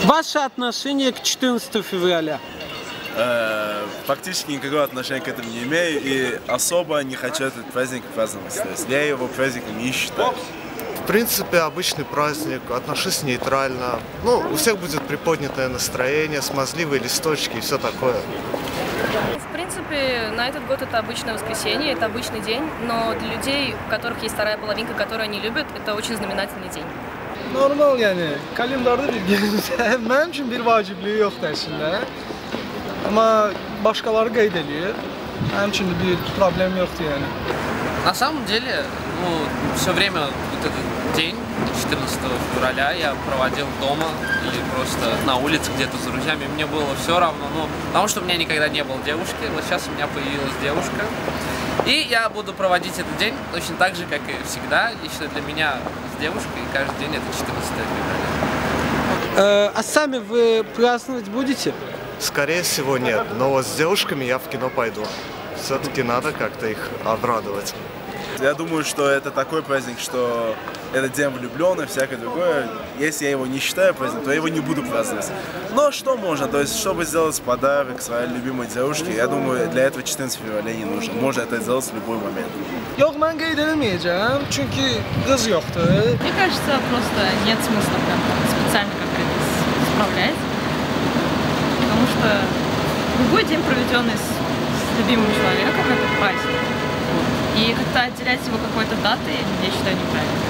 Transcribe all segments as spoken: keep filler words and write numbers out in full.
Ваше отношение к четырнадцатому февраля? Фактически никакого отношения к этому не имею и особо не хочу этот праздник праздновать. То есть я его праздником не считаю. В принципе, обычный праздник, отношусь нейтрально. Ну, у всех будет приподнятое настроение, смазливые листочки и все такое. В принципе, на этот год это обычное воскресенье, это обычный день, но для людей, у которых есть вторая половинка, которую они любят, это очень знаменательный dень. Normal yani, kalendarda bir gün, mənim üçün bir vacibliyi yoxdur əslində. Amma başqaları qeyd edir, mənim üçün bir problem yoxdur yani. На самом деле, ну, все время вот этот день, четырнадцатого февраля, я проводил дома или просто на улице где-то с друзьями. Мне было все равно, ну, потому что у меня никогда не было девушки, вот сейчас у меня появилась девушка. И я буду проводить этот день точно так же, как и всегда. Лично для меня с девушкой каждый день это четырнадцатое февраля. А сами вы праздновать будете? Скорее всего, нет. Но вот с девушками я в кино пойду. Все-таки надо как-то их обрадовать. Я думаю, что это такой праздник, что это день влюбленных, всякое другое. Если я его не считаю праздником, то я его не буду праздновать. Но что можно? То есть, чтобы сделать подарок своей любимой девушке, я думаю, для этого четырнадцатого февраля не нужно. Можно это сделать в любой момент. Yox, mən qeyd edeməyəcəm, çünki qız yoxdur. Мне кажется, просто нет смысла прям специально как-то это справлять. Потому что любой день, проведенный с, с любимым человеком, это праздник. И как-то отделять его какой-то датой, я считаю, неправильно.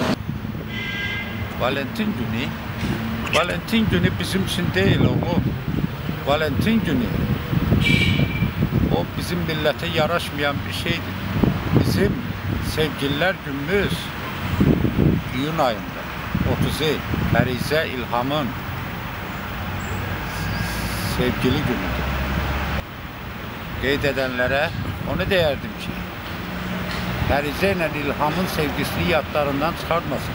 Valentin günü, Valentin günü bizim için değil oğlum. Valentin günü, o bizim millete yaraşmayan bir şeydir. Bizim sevgililer günümüz Iyun ayında, otuzu, Ferize İlham'ın sevgili günüdür. Qeyd edənlərə onu deyərdim ki, Ferize ile İlham'ın sevgisini yadlarından çıkartmasın.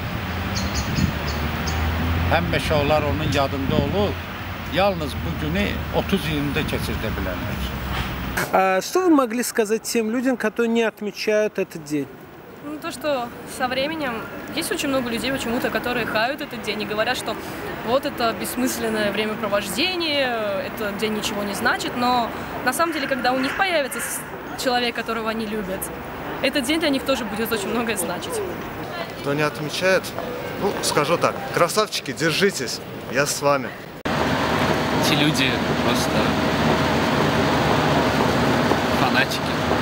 Həmişə onlar onun yadında olur, yalnız bu günü otuz iyunda keçirdə bilərlər. Что вы могли сказать тем людям, которые не отмечают этот день? Ну, то, что со временем есть очень много людей почему-то, которые хают этот день и говорят, что вот это бессмысленное времяпровождение, этот день ничего не значит, но на самом деле, когда у них появится человек, которого они любят, этот день для них тоже будет очень многое значить. Кто не отмечает, ну, скажу так, красавчики, держитесь, я с вами. Эти люди просто фанатики.